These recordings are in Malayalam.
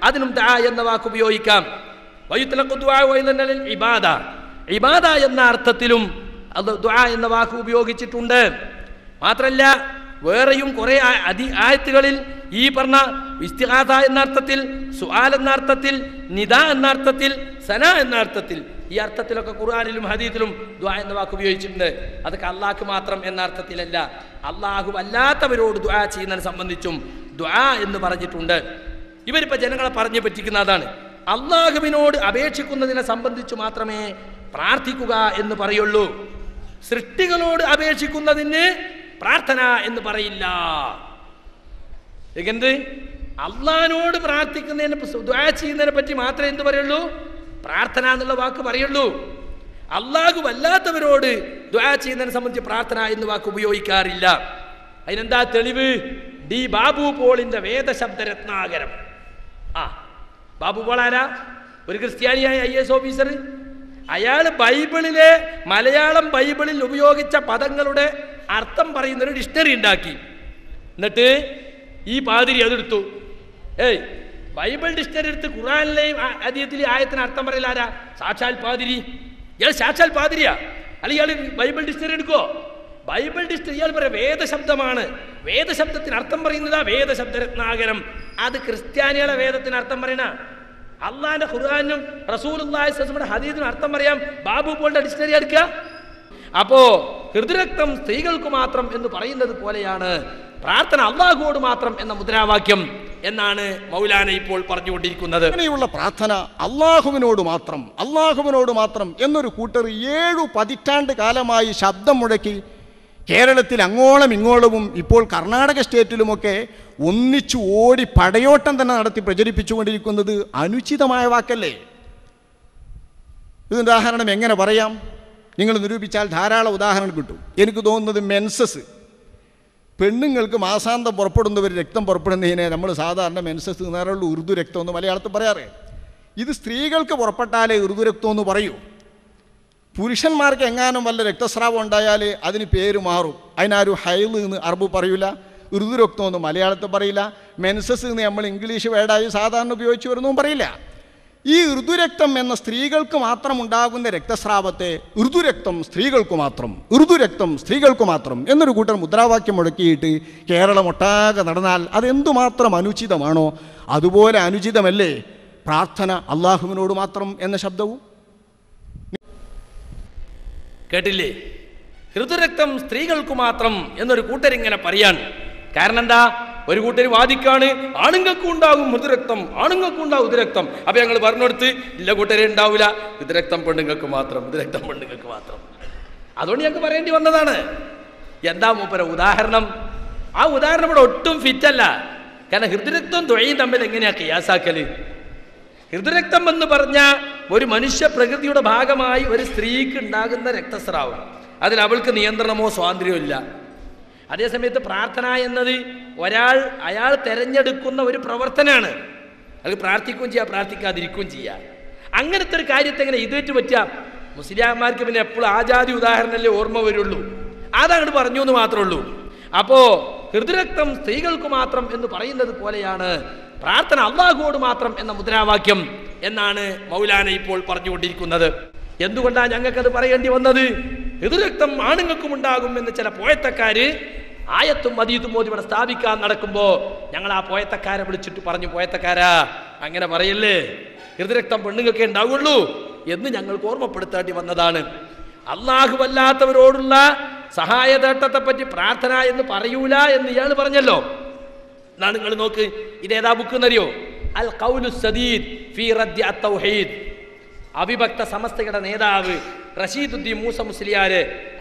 അതിനും ദുആ എന്ന വാക്ക് ഉപയോഗിക്കാം. വയുത്ലഖു ദുആഉ അയ്ദൻ ലിൽ ഇബാദ, ഇബാദ എന്ന അർത്ഥത്തിലും അത് ദുആ എന്ന വാക്ക് ഉപയോഗിച്ചിട്ടുണ്ട്. മാത്രമല്ല വേറെയും കുറേ ആയത്തുകളിൽ ഈ പറഞ്ഞ ഇസ്തിഗാസ എന്ന അർത്ഥത്തിൽ, സുആൽ എന്ന അർത്ഥത്തിൽ, നിദാ എന്ന അർത്ഥത്തിൽ, സന എന്ന അർത്ഥത്തിൽ, ഈ അർത്ഥത്തിലൊക്കെ ഖുർആനിലും ഹദീസിലും ദുആ എന്ന വാക്ക് ഉപയോഗിച്ചിട്ടുണ്ട്. അതൊക്കെ അള്ളാഹ്ക്ക് മാത്രം എന്ന അർത്ഥത്തിലല്ല, അള്ളാഹു അല്ലാത്തവരോട് ദുആ ചെയ്യുന്നതിനെ സംബന്ധിച്ചും ദുആ എന്ന് പറഞ്ഞിട്ടുണ്ട്. ഇവരിപ്പോൾ ജനങ്ങളെ പറഞ്ഞു പറ്റിക്കുന്ന അതാണ്. അള്ളാഹുവിനോട് അപേക്ഷിക്കുന്നതിനെ സംബന്ധിച്ച് മാത്രമേ പ്രാർത്ഥിക്കുക എന്ന് പറയുള്ളൂ. സൃഷ്ടികളോട് അപേക്ഷിക്കുന്നതിന് പ്രാർത്ഥന എന്ന് പറയില്ല. എന്ത് അള്ളാഹിനോട് പ്രാർത്ഥിക്കുന്നതിന് ദുആ ചെയ്യുന്നതിനെ പറ്റി മാത്രമേ എന്ത് പറയുള്ളൂ? പ്രാർത്ഥന എന്നുള്ള വാക്ക് പറയുള്ളൂ. അള്ളാഹു അല്ലാത്തവരോട് ദുആ ചെയ്യുന്നതിനെ സംബന്ധിച്ച് പ്രാർത്ഥന എന്ന് വാക്ക് ഉപയോഗിക്കാറില്ല. അതിനെന്താ തെളിവ്? ഡി ബാബു പോളിന്റെ വേദശബ്ദരത്നാകരം. ബാബു പോൾ ആരാ? ഒരു ക്രിസ്ത്യാനിയായ IAS ഓഫീസർ. അയാൾ ബൈബിളിലെ മലയാളം ബൈബിളിൽ ഉപയോഗിച്ച പദങ്ങളുടെ അർത്ഥം പറയുന്നൊരു ഡിക്ഷണറി ഉണ്ടാക്കി. എന്നിട്ട് ഈ പാതിരി അതെടുത്തു. ബൈബിൾ ഡിക്ഷണറി എടുത്ത് ഖുർആനിലെയും ഹദീസിലെയും ആയത്തിന് അർത്ഥം പറയില്ല ആരാ? സാക്ഷാൽ പാതിരി. ഇയാൾ സാക്ഷാൽ പാതിരിയാ? അല്ല, ഇയാൾ ബൈബിൾ ഡിക്ഷണറി എടുക്കോ? ബൈബിൾ ഡിക്ഷണറി ഇയാൾ പറയാം വേദശബ്ദമാണ്, വേദശബ്ദത്തിന് അർത്ഥം പറയുന്നതാ വേദശബ്ദരത്നാകരം. അത് ക്രിസ്ത്യാനികളെ വേദത്തിന് അർത്ഥം പറയണ. അള്ളാഹിന്റെ ഖുർആനും റസൂലുള്ളാഹി സ്വല്ലല്ലാഹു അലൈഹി വസല്ലം ഹദീസിനും അർത്ഥം പറയാം ബാബു പോളിന്റെ ഡിക്ഷണറി എടുക്കുക. അപ്പോ ഹൃദയരക്തം സ്ത്രീകൾക്ക് മാത്രം എന്ന് പറയുന്നത് പോലെയാണ് പ്രാർത്ഥന അള്ളാഹുവോട് മാത്രം എന്ന മുദ്രാവാക്യം എന്നാണ് മൗലാന ഇപ്പോൾ പറഞ്ഞുകൊണ്ടിരിക്കുന്നത്. അങ്ങനെയുള്ള പ്രാർത്ഥന അള്ളാഹുവിനോട് മാത്രം, അള്ളാഹുവിനോട് മാത്രം എന്നൊരു കൂട്ടർ 7 പതിറ്റാണ്ട് കാലമായി ശബ്ദം മുഴക്കി കേരളത്തിൽ അങ്ങോളം ഇങ്ങോളവും ഇപ്പോൾ കർണാടക സ്റ്റേറ്റിലുമൊക്കെ ഒന്നിച്ചു ഓടി പടയോട്ടം തന്നെ നടത്തി പ്രചരിപ്പിച്ചുകൊണ്ടിരിക്കുന്നത് അനുചിതമായ വാക്കല്ലേ? ഇതിന് ഉദാഹരണം എങ്ങനെ പറയാം? നിങ്ങൾ നിരൂപിച്ചാൽ ധാരാളം ഉദാഹരണം കിട്ടും. എനിക്ക് തോന്നുന്നത് മെൻസസ്, പെണ്ണുങ്ങൾക്ക് മാസാന്തം പുറപ്പെടുന്നവർ രക്തം പുറപ്പെടുന്നതിനെ നമ്മൾ സാധാരണ മെൻസസ് നേരെയുള്ള ഉറുദു രക്തം എന്ന് മലയാളത്തിൽ പറയാറ്. ഇത് സ്ത്രീകൾക്ക് പുറപ്പെട്ടാലേ ഉറുദു രക്തം എന്ന് പറയൂ. പുരുഷന്മാർക്ക് എങ്ങാനും വല്ല രക്തസ്രാവം ഉണ്ടായാൽ അതിന് പേര് മാറും. അതിനാരും ഹൈല് എന്ന് അറബ് പറയില്ല, ഉറുദു രക്തം എന്ന് മലയാളത്തിൽ പറയില്ല, മെൻസസ് എന്ന് നമ്മൾ ഇംഗ്ലീഷ് വേർഡായി സാധാരണ ഉപയോഗിച്ച് വരുന്നതും പറയില്ല. ഈ ഋതുരക്തം എന്ന സ്ത്രീകൾക്ക് മാത്രം ഉണ്ടാകുന്ന രക്തസ്രാവത്തെ ഋതുരക്തം സ്ത്രീകൾക്ക് മാത്രം, ഋതുരക്തം സ്ത്രീകൾക്ക് മാത്രം എന്നൊരു കൂട്ടർ മുദ്രാവാക്യം മുഴക്കിയിട്ട് കേരളമൊട്ടാകെ നടന്നാൽ അതെന്തുമാത്രം അനുചിതമാണോ അതുപോലെ അനുചിതമല്ലേ പ്രാർത്ഥന അള്ളാഹുവിനോട് മാത്രം എന്ന ശബ്ദവും? കേട്ടില്ലേ? ഋതുരക്തം സ്ത്രീകൾക്ക് മാത്രം എന്നൊരു കൂട്ടരിങ്ങനെ പറയാൻ കാരണം എന്താ? ഒരു കൂട്ടർ വാദിക്കാണ് ആണുങ്ങൾക്കും ഉണ്ടാകും ഋതുരക്തം, ആണുങ്ങൾക്കും ഉണ്ടാവും ഋതുരക്തം. അപ്പൊ ഞങ്ങൾ പറഞ്ഞെടുത്ത് ഇല്ല കൂട്ടരെ ഉണ്ടാവില്ല, ഋതുരക്തം പെണ്ണുങ്ങൾക്ക് മാത്രം, ഋതുരക്തം പെണ്ണുങ്ങൾക്ക് മാത്രം. അതുകൊണ്ട് ഞങ്ങൾക്ക് പറയേണ്ടി വന്നതാണ്. എന്താ മൂപ്പര ഉദാഹരണം? ആ ഉദാഹരണം ഇവിടെ ഒട്ടും ഫിറ്റല്ല. കാരണം ഋതുരക്തവും ദ്വയും തമ്മിൽ എങ്ങനെയാ ഖിയാസാക്കല്? ഋതുരക്തം എന്ന് പറഞ്ഞ ഒരു മനുഷ്യ പ്രകൃതിയുടെ ഭാഗമായി ഒരു സ്ത്രീക്ക് ഉണ്ടാകുന്ന രക്തസ്രാവം, അതിൽ അവൾക്ക് നിയന്ത്രണമോ സ്വാതന്ത്ര്യമോ ഇല്ല. അതേസമയത്ത് പ്രാർത്ഥന എന്നത് അയാൾ തിരഞ്ഞെടുക്കുന്ന ഒരു പ്രവർത്തനമാണ്. അത് പ്രാർത്ഥിക്കുകയും ചെയ്യാം, പ്രാർത്ഥിക്കാതിരിക്കുകയും ചെയ്യാം. അങ്ങനത്തെ ഒരു കാര്യത്തെ എങ്ങനെ ഇതുവെറ്റ് പറ്റാം? മുസ്ലിംമാർക്ക് പിന്നെ എപ്പോഴും ആജാതി ഉദാഹരണമല്ലേ ഓർമ്മ വരുള്ളൂ. അതങ്ങോട്ട് പറഞ്ഞു എന്ന് മാത്രമേ ഉള്ളൂ. അപ്പോ ഋതുരക്തം സ്ത്രീകൾക്ക് മാത്രം എന്ന് പറയുന്നത് പോലെയാണ് പ്രാർത്ഥന അള്ളാഹുവോട് മാത്രം എന്ന മുദ്രാവാക്യം എന്നാണ് മൗലാന ഇപ്പോൾ പറഞ്ഞുകൊണ്ടിരിക്കുന്നത്. എന്തുകൊണ്ടാണ് ഞങ്ങൾക്കത് പറയേണ്ടി വന്നത്? ഋതുരക്തം ആണുങ്ങൾക്കും ഉണ്ടാകും എന്ന് ചില പോയത്തക്കാര് ആയത്തും മദീതും ഓതി ഇവിടെ സ്ഥാപിക്കാൻ നടക്കുമ്പോൾ ഞങ്ങൾ ആ പോയത്തക്കാരെ വിളിച്ചിട്ട് പറഞ്ഞു, പോയത്തക്കാരാ അങ്ങനെ പറയല്ലേ, ഋതുരക്തം പെണ്ണുങ്ങൾക്കേ ഉണ്ടാവുള്ളൂ എന്ന് ഞങ്ങൾക്ക് ഓർമ്മപ്പെടുത്തേണ്ടി വന്നതാണ്. അല്ലാഹുവല്ലാത്തവരോടുള്ള സഹായതേട്ടത്തെ പറ്റി പ്രാർത്ഥന എന്ന് പറയൂല എന്ന് ഇയാൾ പറഞ്ഞല്ലോ. എന്നാണ് നിങ്ങൾ നോക്ക്, ഇതേതാ ബുക്ക് എന്നറിയോ? അൽ ഖൗലു സദീദ് ഫീ റദ്ദി അത്തൗഹീദ്. അവിഭക്ത സമസ്തയുടെ നേതാവ് റഷീദുദ്ദീൻ മൂസ മുസ്ലിയാർ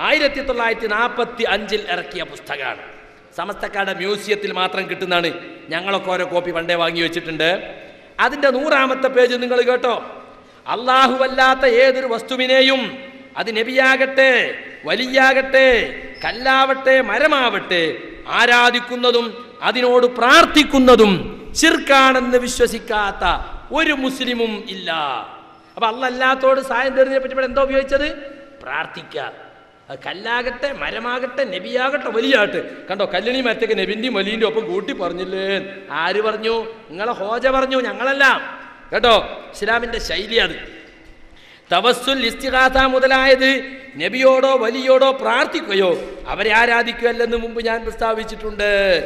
1945 ഇറക്കിയ പുസ്തകമാണ്. സമസ്തക്കാരുടെ മ്യൂസിയത്തിൽ മാത്രം കിട്ടുന്നതാണ്. ഞങ്ങളൊക്കെ ഓരോ കോപ്പി പണ്ടേ വാങ്ങി വെച്ചിട്ടുണ്ട്. അതിൻ്റെ 100ാമത്തെ പേജ് നിങ്ങൾ കേട്ടോ. അല്ലാഹുവല്ലാത്ത ഏതൊരു വസ്തുവിനെയും, അത് നബിയാകട്ടെ, വലിയാകട്ടെ, കല്ലാവട്ടെ, മരമാവട്ടെ, ആരാധിക്കുന്നതും അതിനോട് പ്രാർത്ഥിക്കുന്നതും ശിർക്കാണെന്ന് വിശ്വസിക്കാത്ത ഒരു മുസ്ലിമും ഇല്ല. അപ്പൊ അല്ലാത്തോട് സഹായം തരുന്നതിനെ പറ്റി എന്താ ഉപയോഗിച്ചത്? പ്രാർത്ഥിക്കുക. അത് കല്ലാകട്ടെ, മരമാകട്ടെ, നബിയാകട്ടെ, വലിയാകട്ടെ. കണ്ടോ, കല്ലിനി മറ്റൊക്കെ നബിൻ്റെയും വലിൻ്റെ ഒപ്പം കൂട്ടി പറഞ്ഞില്ലേ? ആര് പറഞ്ഞു? നിങ്ങളെ ഹോജ പറഞ്ഞു, ഞങ്ങളല്ല. കേട്ടോ, ഇസ്ലാമിൻ്റെ ശൈലി അത്. തവസ്സുൽ, ഇസ്തിഗാസ മുതലായത് നബിയോടോ വലിയോടോ പ്രാർത്ഥിക്കുകയോ അവരെ ആരാധിക്കുകയല്ലെന്ന് മുമ്പ് ഞാൻ പ്രസ്താവിച്ചിട്ടുണ്ട്.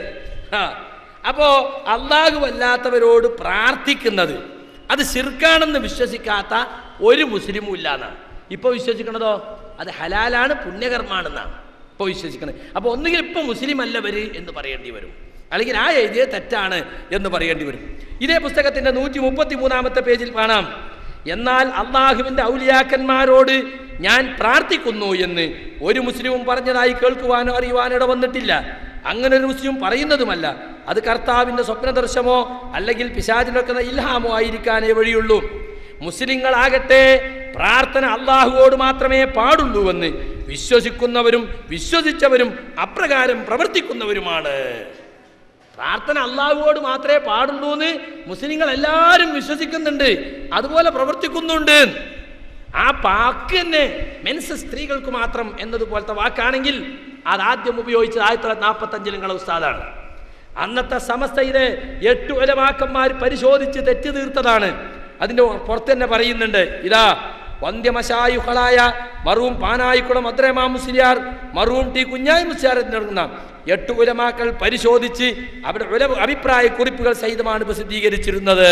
അപ്പോൾ അള്ളാഹു അല്ലാത്തവരോട് പ്രാർത്ഥിക്കുന്നത് അത് ശിർക്കാണെന്ന് വിശ്വസിക്കാത്ത ഒരു മുസ്ലിമും ഇല്ല എന്നാണ് ഇപ്പോൾ വിശ്വസിക്കണതോ. അത് ഹലാലാണ്, പുണ്യകർമാണെന്നാണ് ഇപ്പോൾ വിശ്വസിക്കുന്നത്. അപ്പോൾ ഒന്നുകിൽ ഇപ്പോൾ മുസ്ലിം അല്ലവർ എന്ന് പറയേണ്ടി വരും, അല്ലെങ്കിൽ ആ എഴുതിയത് തെറ്റാണ് എന്ന് പറയേണ്ടി വരും. ഇതേ പുസ്തകത്തിൻ്റെ 133-ാമത്തെ പേജിൽ കാണാം, എന്നാൽ അള്ളാഹുവിൻ്റെ ഔലിയാക്കന്മാരോട് ഞാൻ പ്രാർത്ഥിക്കുന്നു എന്ന് ഒരു മുസ്ലിമും പറഞ്ഞതായി കേൾക്കുവാനോ അറിയുവാനോ ഇട വന്നിട്ടില്ല. അങ്ങനെ ഒരു മുസ്ലിം പറയുന്നതുമല്ല. അത് കർത്താവിൻ്റെ സ്വപ്നദർശമോ അല്ലെങ്കിൽ പിശാചിനൊക്കെ ഇൽഹാമോ ആയിരിക്കാനേ വഴിയുള്ളൂ. മുസ്ലിങ്ങളാകട്ടെ പ്രാർത്ഥന അള്ളാഹുവോട് മാത്രമേ പാടുള്ളൂവെന്ന് വിശ്വസിക്കുന്നവരും വിശ്വസിച്ചവരും അപ്രകാരം പ്രവർത്തിക്കുന്നവരുമാണ്. പ്രാർത്ഥന അള്ളാഹുവോട് മാത്രമേ പാടുള്ളൂ എന്ന് മുസ്ലിങ്ങൾ എല്ലാവരും വിശ്വസിക്കുന്നുണ്ട്, അതുപോലെ പ്രവർത്തിക്കുന്നുണ്ട്. ആ വാക്ക് തന്നെ മെൻസ് സ്ത്രീകൾക്ക് മാത്രം എന്നതുപോലത്തെ വാക്കാണെങ്കിൽ അതാദ്യം ഉപയോഗിച്ചത് 1945 നിങ്ങളെ ഉസ്താദാണ്. അന്നത്തെ സമസ്തയിലെ 8 ഉലമാക്കന്മാർ പരിശോധിച്ച് തെറ്റ് തീർത്തതാണ്. അതിൻ്റെ പുറത്ത് തന്നെ പറയുന്നുണ്ട്, ഇതാ വന്ധ്യമശായുഹളായ മറൂം പാനായിക്കുളം അബ്ദുറഹ്മാൻ മുസ്ലിയാർ, മറൂം ടി കുഞ്ഞായി മുസ്ലിയാർ എന്നിടങ്ങുന്ന 8 ഉലമാക്കൾ പരിശോധിച്ച് അവരുടെ അഭിപ്രായ കുറിപ്പുകൾ സഹിതമാണ് പ്രസിദ്ധീകരിച്ചിരുന്നത്.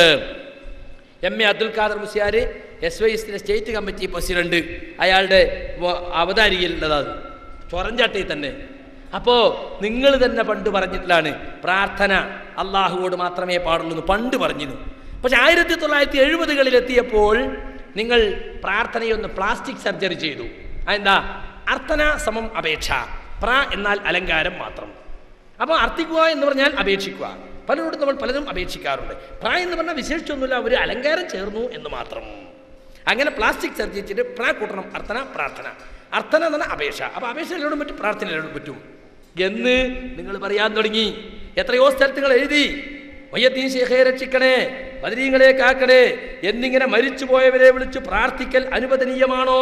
എം എ അബ്ദുൽ ഖാദർ മുസ്ലിയാർ SYSന്റെ സ്റ്റേറ്റ് കമ്മിറ്റി പ്രസിഡന്റ്, അയാളുടെ അവതാരികയിലുള്ളതാണ്, ചൊറഞ്ചാട്ടയിൽ തന്നെ. അപ്പോൾ നിങ്ങൾ തന്നെ പണ്ട് പറഞ്ഞിട്ടുള്ളതാണ് പ്രാർത്ഥന അള്ളാഹുവോട് മാത്രമേ പാടുള്ളൂ എന്ന് പണ്ട് പറഞ്ഞിരുന്നു. പക്ഷെ 1970-കളിലെത്തിയപ്പോൾ നിങ്ങൾ പ്രാർത്ഥനയൊന്ന് പ്ലാസ്റ്റിക് സർജറി ചെയ്തു. അതെന്താ? അർത്ഥന സമം അപേക്ഷ, പ്ര എന്നാൽ അലങ്കാരം മാത്രം. അപ്പോൾ അർത്ഥിക്കുക എന്ന് പറഞ്ഞാൽ അപേക്ഷിക്കുക. പലരോടും നമ്മൾ പലരും അപേക്ഷിക്കാറുണ്ട്. പ്ര എന്ന് പറഞ്ഞാൽ വിശേഷിച്ചൊന്നുമില്ല, ഒരു അലങ്കാരം ചേർന്നു എന്ന് മാത്രം. അങ്ങനെ പ്ലാസ്റ്റിക് സർജറി ചെയ്തിട്ട് പ്ര കൂട്ടണം. അർത്ഥന, പ്രാർത്ഥന. അർത്ഥന എന്ന് പറഞ്ഞാൽ അപേക്ഷ. അപ്പോൾ അപേക്ഷ എല്ലാവരും പറ്റും, പ്രാർത്ഥന എല്ലാവരും പറ്റും എന്ന് നിങ്ങൾ പറയാൻ തുടങ്ങി. എത്രയോ സ്ഥലത്ത് നിങ്ങൾ എഴുതി, മയ്യത്തീൻ ശേഖയെ രക്ഷിക്കണേ, ബദരീങ്ങളെ കാക്കണേ എന്നിങ്ങനെ മരിച്ചുപോയവരെ വിളിച്ച് പ്രാർത്ഥിക്കൽ അനുവദനീയമാണോ?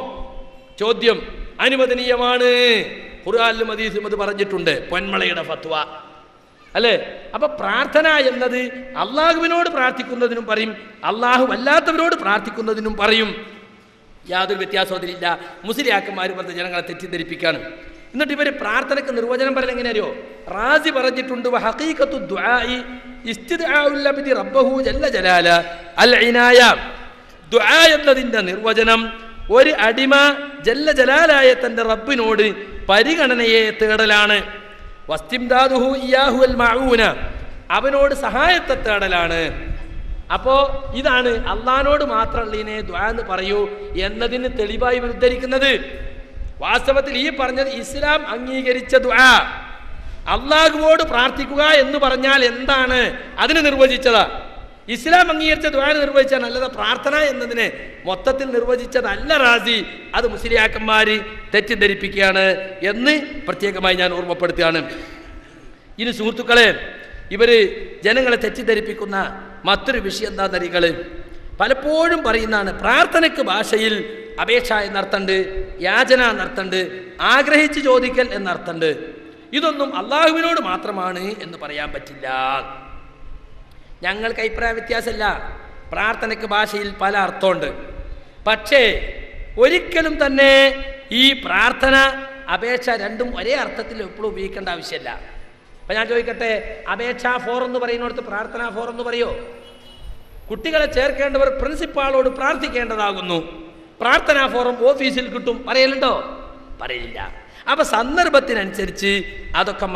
ചോദ്യം. അനുവദനീയമാണ്. ഖുർആനിലും ഹദീസിലും അത് പറഞ്ഞിട്ടുണ്ട്. പൊന്മളയുടെ ഫത്വ അല്ലേ? അപ്പൊ പ്രാർത്ഥന എന്നത് അള്ളാഹുവിനോട് പ്രാർത്ഥിക്കുന്നതിനും പറയും, അള്ളാഹു അല്ലാത്തവരോട് പ്രാർത്ഥിക്കുന്നതിനും പറയും. യാതൊരു വ്യത്യാസവും അതിലില്ല. മുസ്ലിയാക്കന്മാർ പറഞ്ഞ ജനങ്ങളെ തെറ്റിദ്ധരിപ്പിക്കാണ്. എന്നിട്ട് ഇവർ പ്രാർത്ഥനയ്ക്ക് നിർവചനം പറയുന്നത് എങ്ങനെയോ? റാസി പറഞ്ഞിട്ടുണ്ട്, വഹഖീഖത്തു ദുആഇ ഇസ്തിദ്ആഉൽ അബ്ദി റബ്ബഹു ജല്ല ജലാല അൽ ഇനായ. ദുആ എന്നതിൻ്റെ നിർവചനം ഒരു അടിമ ജല്ല ജലാലായ തൻ്റെ റബ്ബിനോട് പരിഗണനയെ തേടലാണ്. വസ്തിംദാദുഹു ഇയാഹു അൽ മഊന, അവനോട് സഹായത്തെ തേടലാണ്. അപ്പോൾ ഇതാണ് അള്ളാഹിനോട് മാത്രമുള്ളതിനെ ദുആ എന്ന് പറയൂ എന്നതിന് തെളിവായി ഉദ്ധരിക്കുന്നത്. വാസ്തവത്തിൽ ഈ പറഞ്ഞത് ഇസ്ലാം അംഗീകരിച്ച ദുആ. അള്ളാഹുവോട് പ്രാർത്ഥിക്കുക എന്ന് പറഞ്ഞാൽ എന്താണ് അതിന് നിർവചിച്ചതാ. ഇസ്ലാം അംഗീകരിച്ച ദുആനെ നിർവചിച്ചാൽ അല്ലാതെ പ്രാർത്ഥന എന്നതിനെ മൊത്തത്തിൽ നിർവചിച്ചതല്ല റാസി. അത് മുസ്ലിയാക്കന്മാർ തെറ്റിദ്ധരിപ്പിക്കുകയാണ് എന്ന് പ്രത്യേകമായി ഞാൻ ഓർമ്മപ്പെടുത്തുകയാണ്. ഇനി സുഹൃത്തുക്കളെ, ഇവർ ജനങ്ങളെ തെറ്റിദ്ധരിപ്പിക്കുന്ന മറ്റൊരു വിഷയം എന്താണെന്നറികൾ പലപ്പോഴും പറയുന്നതാണ്. പ്രാർത്ഥനയ്ക്ക് ഭാഷയിൽ അപേക്ഷ എന്നർത്ഥമുണ്ട്, യാചന എന്നർത്ഥമുണ്ട്, ആഗ്രഹിച്ച് ചോദിക്കൽ എന്നർത്ഥമുണ്ട്. ഇതൊന്നും അള്ളാഹുവിനോട് മാത്രമാണ് എന്ന് പറയാൻ പറ്റില്ല. ഞങ്ങൾക്ക് അഭിപ്രായ വ്യത്യാസമില്ല. പ്രാർത്ഥനയ്ക്ക് ഭാഷയിൽ പല അർത്ഥമുണ്ട്. പക്ഷേ ഒരിക്കലും തന്നെ ഈ പ്രാർത്ഥന അപേക്ഷ രണ്ടും ഒരേ അർത്ഥത്തിൽ എപ്പോഴും ഉപയോഗിക്കേണ്ട ആവശ്യമില്ല. അപ്പം ഞാൻ ചോദിക്കട്ടെ, അപേക്ഷാ ഫോർ എന്ന് പറയുന്നിടത്ത് പ്രാർത്ഥനാ ഫോർ എന്ന് പറയോ? കുട്ടികളെ ചേർക്കേണ്ടവർ പ്രിൻസിപ്പാളോട് പ്രാർത്ഥിക്കേണ്ടതാകുന്നു. പ്രാർത്ഥനാ ഫോറം ഓഫീസിൽ കിട്ടും, പറയലുണ്ടോ? പറയില്ല. അപ്പൊ സന്ദർഭത്തിനനുസരിച്ച് അതൊക്കെ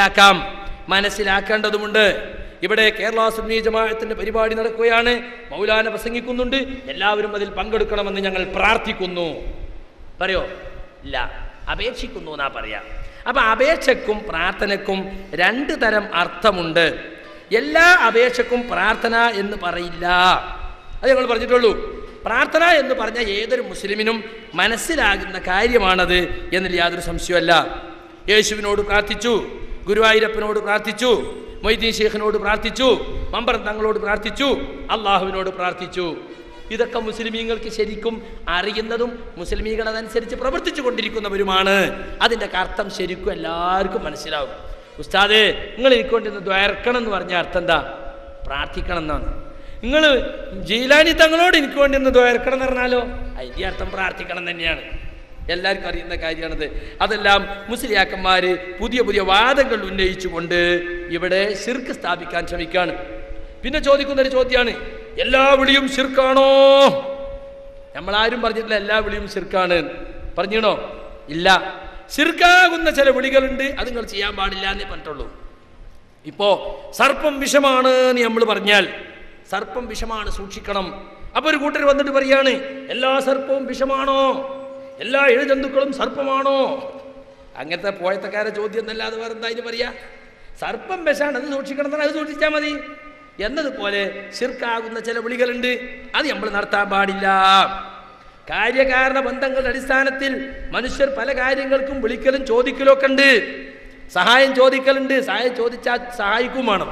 മനസ്സിലാക്കേണ്ടതുമുണ്ട്. ഇവിടെ കേരള സുന്നി ജമാഅത്തിന്റെ പരിപാടി നടക്കുകയാണ്, മൗലാന പ്രസംഗിക്കുന്നുണ്ട്, എല്ലാവരും അതിൽ പങ്കെടുക്കണമെന്ന് ഞങ്ങൾ പ്രാർത്ഥിക്കുന്നു. പറയോ? ഇല്ല, അപേക്ഷിക്കുന്നു എന്നാ പറയാ. അപ്പൊ അപേക്ഷക്കും പ്രാർത്ഥനക്കും 2 തരം അർത്ഥമുണ്ട്. എല്ലാ അപേക്ഷക്കും പ്രാർത്ഥന എന്ന് പറയില്ല, അത് ഞങ്ങൾ പറഞ്ഞിട്ടുള്ളൂ. പ്രാർത്ഥന എന്ന് പറഞ്ഞാൽ ഏതൊരു മുസ്ലിമിനും മനസ്സിലാകുന്ന കാര്യമാണത് എന്നതിൽ യാതൊരു സംശയമല്ല. യേശുവിനോട് പ്രാർത്ഥിച്ചു, ഗുരുവായൂരപ്പനോട് പ്രാർത്ഥിച്ചു, മൊയ്തീൻ ശേഖിനോട് പ്രാർത്ഥിച്ചു, മമ്പറം തങ്ങളോട് പ്രാർത്ഥിച്ചു, അള്ളാഹുവിനോട് പ്രാർത്ഥിച്ചു. ഇതൊക്കെ മുസ്ലിമീങ്ങൾക്ക് ശരിക്കും അറിയുന്നതും മുസ്ലിമീങ്ങൾ അതനുസരിച്ച് പ്രവർത്തിച്ചു കൊണ്ടിരിക്കുന്നവരുമാണ്. അതിൻ്റെ അർത്ഥം ശരിക്കും എല്ലാവർക്കും മനസ്സിലാവും. ഉസ്താദേ, നിങ്ങൾ എനിക്ക് വേണ്ടി ദ്വയർക്കണം എന്ന് പറഞ്ഞ അർത്ഥം എന്താ? പ്രാർത്ഥിക്കണം എന്നാണ്. നിങ്ങൾ ജീലാനി തങ്ങളോട് എനിക്ക് വേണ്ടി ഒന്ന് ദ്വയർക്കണം എന്ന് പറഞ്ഞാലോ അതിൻ്റെ അർത്ഥം പ്രാർത്ഥിക്കണം തന്നെയാണ്. എല്ലാവർക്കും അറിയുന്ന കാര്യമാണത്. അതെല്ലാം മുസ്ലിയാക്കന്മാർ പുതിയ പുതിയ വാദങ്ങൾ ഉന്നയിച്ചുകൊണ്ട് ഇവിടെ ശിർക്ക് സ്ഥാപിക്കാൻ ശ്രമിക്കുകയാണ്. പിന്നെ ചോദിക്കുന്നൊരു ചോദ്യമാണ്, എല്ലാ വിളിയും ശിർക്കാണോ? നമ്മളാരും പറഞ്ഞിട്ടില്ല എല്ലാ വിളിയും ശിർക്കാണ്. പറഞ്ഞിണോ? ഇല്ല. ശിർക്കാകുന്ന ചില വിളികളുണ്ട്, അത് നിങ്ങൾ ചെയ്യാൻ പാടില്ല എന്നേ പറഞ്ഞിട്ടുള്ളൂ. ഇപ്പോ സർപ്പം വിഷമാണ് എന്ന് നമ്മൾ പറഞ്ഞാൽ സർപ്പം വിഷമാണ്, സൂക്ഷിക്കണം. അപ്പൊ ഒരു കൂട്ടർ വന്നിട്ട് പറയാണ് എല്ലാ സർപ്പവും വിഷമാണോ? എല്ലാ ഇഴജന്തുക്കളും സർപ്പമാണോ? അങ്ങനത്തെ പോയത്തക്കാരെ ചോദ്യം എന്നല്ലാതെ വേറെ എന്താ അതിന് പറയാ? സർപ്പം വിഷമാണ്, അത് സൂക്ഷിക്കണം തന്നെ, അത് സൂക്ഷിച്ചാൽ മതി എന്നതുപോലെ ശിർക്കാകുന്ന ചില വിളികളുണ്ട്, അത് നമ്മൾ നടത്താൻ പാടില്ല. കാര്യകാരണ ബന്ധങ്ങളുടെ അടിസ്ഥാനത്തിൽ മനുഷ്യർ പല കാര്യങ്ങൾക്കും വിളിക്കലും ചോദിക്കലും ഒക്കെ ഉണ്ട്. സഹായം ചോദിക്കലുണ്ട്, സഹായം ചോദിച്ചാൽ സഹായിക്കും വേണം.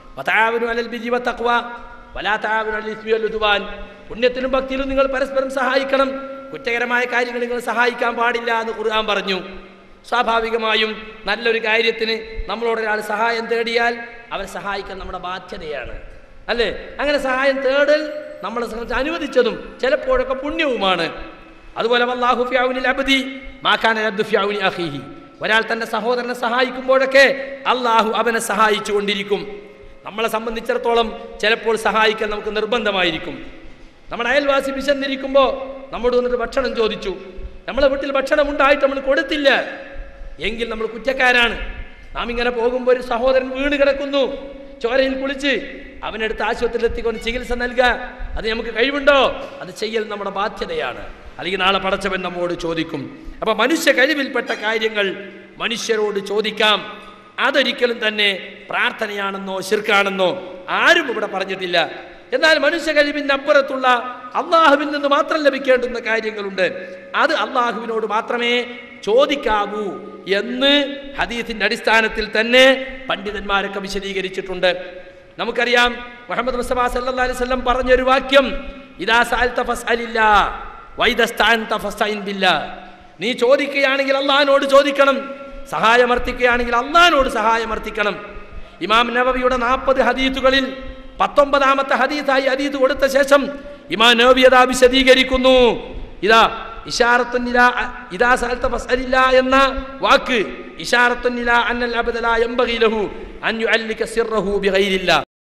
പുണ്യത്തിലും ഭക്തിയിലും നിങ്ങൾ പരസ്പരം സഹായിക്കണം, കുറ്റകരമായ കാര്യങ്ങൾ നിങ്ങൾ സഹായിക്കാൻ പാടില്ല എന്ന് ഖുർആൻ പറഞ്ഞു. സ്വാഭാവികമായും നല്ലൊരു കാര്യത്തിന് നമ്മളോടൊരാൾ സഹായം തേടിയാൽ അവരെ സഹായിക്കാൻ നമ്മുടെ ബാധ്യതയാണ്, അല്ലേ? അങ്ങനെ സഹായം തേടൽ നമ്മളെ സംബന്ധിച്ച് അനുവദിച്ചതും ചിലപ്പോഴൊക്കെ പുണ്യവുമാണ്. അതുപോലെ വല്ലാഹു ഫി ഔനിൽ അബ്ദി മാ കാന അബ്ദു ഫി ഔനി അഖീഹി, ഒരാൾ തൻ്റെ സഹോദരനെ സഹായിക്കുമ്പോഴൊക്കെ അള്ളാഹു അവനെ സഹായിച്ചു കൊണ്ടിരിക്കും. നമ്മളെ സംബന്ധിച്ചിടത്തോളം ചിലപ്പോൾ സഹായിക്കാൻ നമുക്ക് നിർബന്ധമായിരിക്കും. നമ്മുടെ അയൽവാസി വിശന്നിരിക്കുമ്പോൾ നമ്മോട് വന്നിട്ട് ഭക്ഷണം ചോദിച്ചു, നമ്മളെ വീട്ടിൽ ഭക്ഷണം ഉണ്ടായിട്ട് നമ്മൾ കൊടുത്തില്ല എങ്കിൽ നമ്മൾ കുറ്റക്കാരാണ്. നാം ഇങ്ങനെ പോകുമ്പോൾ ഒരു സഹോദരൻ വീണ് കിടക്കുന്നു, ചോരയിൽ കുളിച്ച് അവനെടുത്ത് ആശുപത്രിയിൽ എത്തിക്കൊണ്ട് ചികിത്സ നൽകുക, അത് നമുക്ക് കഴിവുണ്ടോ? അത് ചെയ്യൽ നമ്മുടെ ബാധ്യതയാണ്. അല്ലെങ്കിൽ നാളെ പടച്ചവൻ നമ്മോട് ചോദിക്കും. അപ്പൊ മനുഷ്യ കഴിവിൽപ്പെട്ട കാര്യങ്ങൾ മനുഷ്യരോട് ചോദിക്കാം. അതൊരിക്കലും തന്നെ പ്രാർത്ഥനയാണെന്നോ ശിർക്കാണെന്നോ ആരും ഇവിടെ പറഞ്ഞിട്ടില്ല. എന്നാൽ മനുഷ്യ കഴിവിൻ്റെ അപ്പുറത്തുള്ള അള്ളാഹുവിൽ നിന്ന് മാത്രം ലഭിക്കേണ്ടുന്ന കാര്യങ്ങളുണ്ട്, അത് അള്ളാഹുവിനോട് മാത്രമേ ചോദിക്കാവൂ എന്ന് ഹദീസിന്റെ അടിസ്ഥാനത്തിൽ തന്നെ പണ്ഡിതന്മാരൊക്കെ വിശദീകരിച്ചിട്ടുണ്ട്. നമുക്കറിയാം മുഹമ്മദ് മുസ്തഫ സല്ലല്ലാഹു അലൈഹി വസല്ലം പറഞ്ഞൊരു വാക്യം, ഇദാ സഅൽത ഫസ്അലില്ലാ വഇദാ സ്തഅൻത ഫസ്തഇൻ ബില്ലാ. നീ ചോദിക്കുകയാണെങ്കിൽ അള്ളാഹിനോട് ചോദിക്കണം, സഹായമർത്ഥിക്കുകയാണെങ്കിൽ അള്ളാഹിനോട് സഹായമർത്ഥിക്കണം. ഇമാം നവവിയുടെ 40 ഹദീസുകളിൽ 19ാമത്തെ ഹദീസായി ഹദീസ് കൊടുത്ത ശേഷം ഇമാം നവവി അതാ വിശദീകരിക്കുന്നു. ഇതാ ഇശാറത്തുൻ ഇലാ ഇദാ സഅൽത ഫസ്അലില്ലാ എന്ന വാക്ക് ഇശാറത്തുൻ ഇലാ അന്നൽ അബ്ദ ലാ യംബഗി ലഹു അൻ യുഅല്ലിക സിർറഹു ബിഗൈരില്ലാ.